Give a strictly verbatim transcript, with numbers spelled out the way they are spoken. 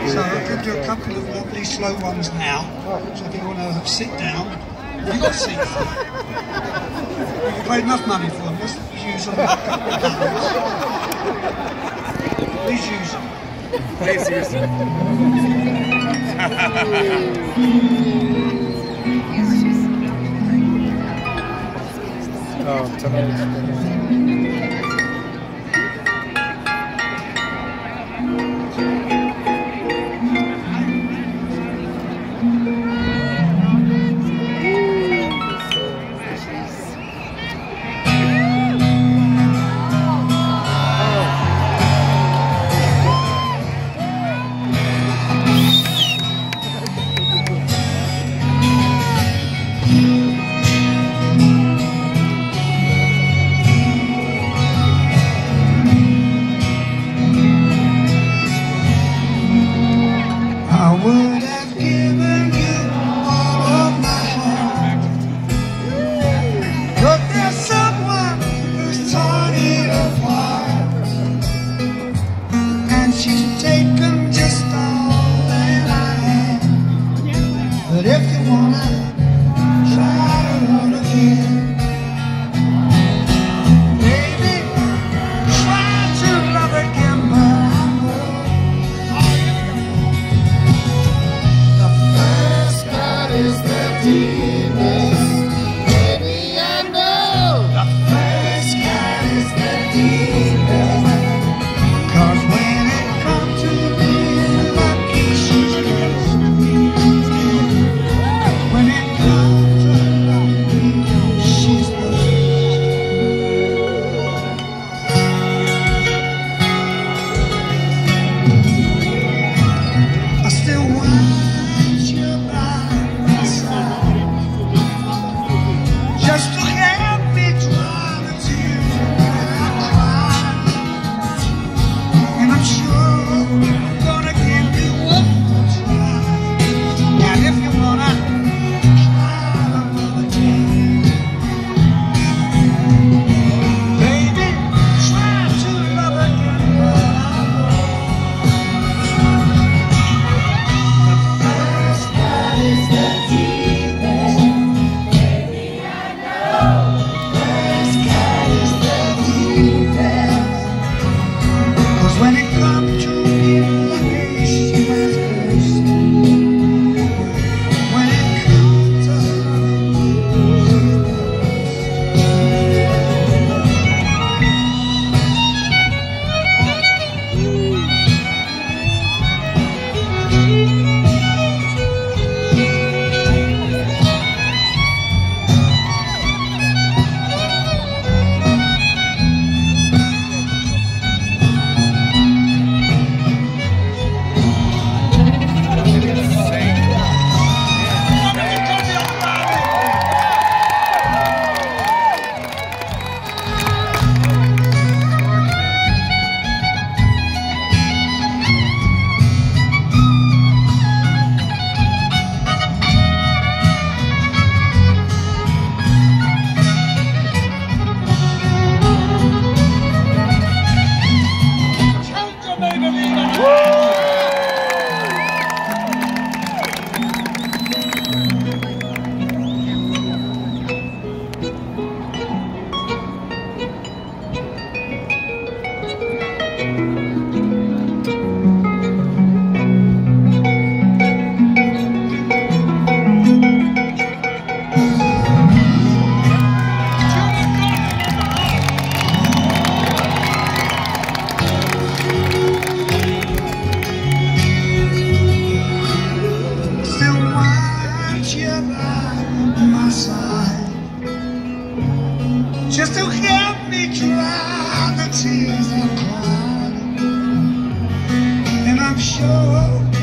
So I'm going to do a couple of lovely slow ones now. So if you want to sit down, you've got seats. You paid enough money for them, just use them. Please use them. Please use them. Oh, tonight. But if you wanna try to run again, baby, try to love again, but I know the first cut is the deepest. Baby, I know the first cut is the deepest. 'Cause when it comes to being lucky, she's blessed. When it comes to being lucky, she was cursed. When it comes to just to help me dry the tears I cried, and I'm sure